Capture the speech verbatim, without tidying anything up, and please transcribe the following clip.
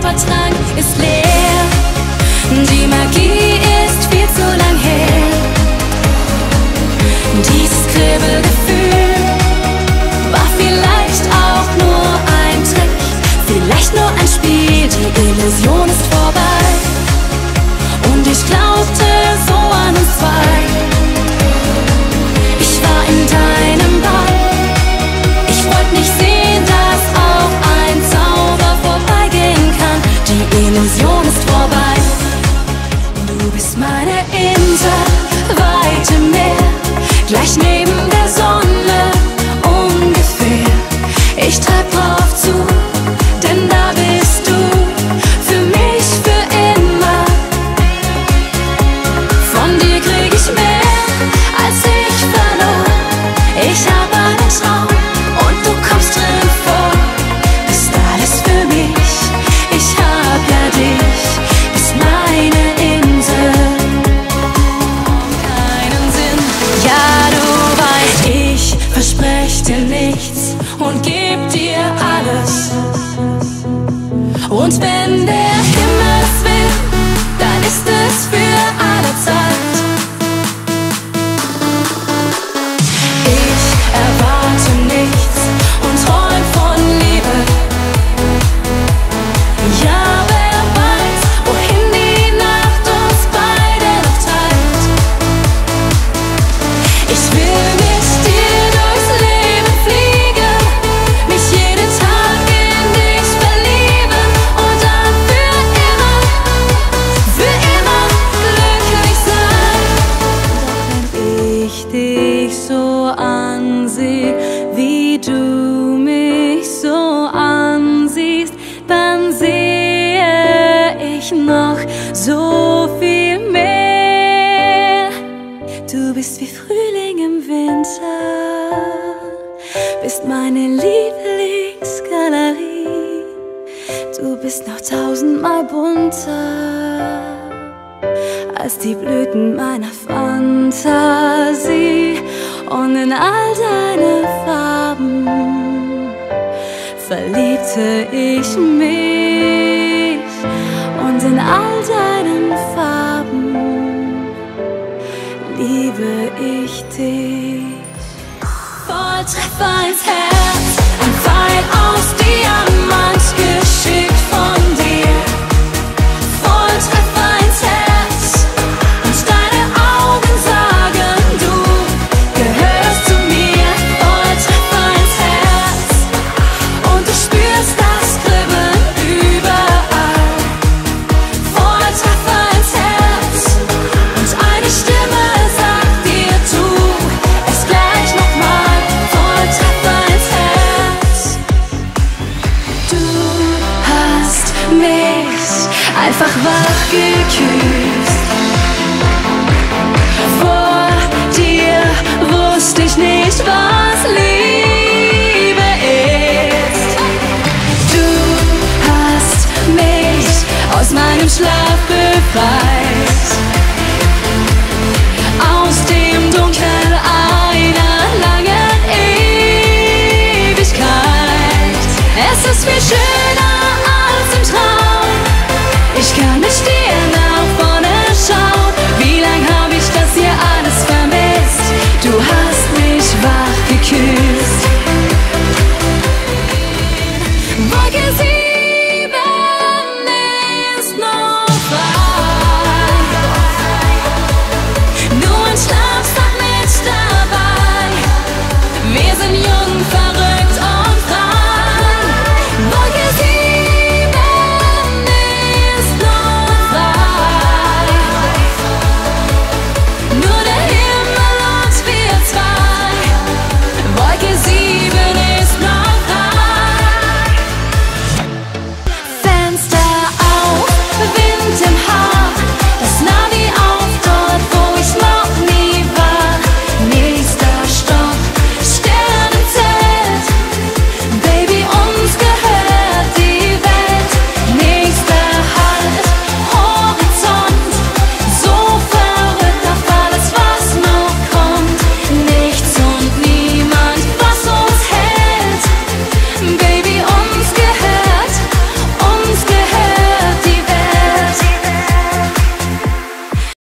Zaubertrank ist leer. Die Magie ist viel zu lang her. Dieses Kribbelgefühl war vielleicht auch nur ein Trick, vielleicht nur ein Spiel, die Illusion ist vorbei. Und ich glaubte so an uns zwei. Ich war in deinem Ball. Ich wollte nicht sehen, dass auch ein Zauber vorbeigehen kann. Die Illusion ist vorbei. Du bist meine Insel, weite Meer, gleich neben der Sonne ungefähr. Ich treib drauf zu, denn da bist du für mich für immer. Von dir krieg ich mehr, als ich verlor. Ich hab einen Traum und du kommst drin vor. Bist alles für mich, ich hab ja dich. Bist meine Insel. Keinen Sinn, ja du weißt, ich versprech dir nichts und geb dir alles. Und wenn der Himmel es will, dann ist es für alle Zeit. Ich erwarte nichts und träum von Liebe. Ja, wer weiß, wohin die Nacht uns beide noch treibt. Ich will mit dir durchs Leben fliegen, mich jeden Tag in dich verlieben und dann für immer, für immer glücklich sein. Doch wenn ich dich so ansehe, wie du mich so ansiehst, dann sehe ich noch so viel mehr. Du bist wie Frühling im Winter, bist meine Lieblingsgalerie. Du bist noch tausendmal bunter als die Blüten meiner Fantasie. Und in all deine Farben verliebte ich mich. Und in all deinen Farben liebe ich dich. Volltreffer ins Herz, ein Pfeil aus Diamant geschickt von dir. Volltreffer ins Herz und deine Augen sagen, du gehörst zu mir. Volltreffer ins Herz und du spürst das Kribbeln überall. Volltreffer ins Herz und eine Stimme sagt dir, tu es gleich nochmal. Volltreffer ins Herz. Du hast mich einfach wach geküsst. Vor dir wusste ich nicht, was Liebe ist. Du hast mich aus meinem Schlaf befreit, aus dem Dunkel einer langen Ewigkeit. Es ist viel schöner als im Traum. Ich kann mit dir nach vorne schauen. Wie lang hab ich das hier alles vermisst? Du hast mich wach geküsst. Wolke sieben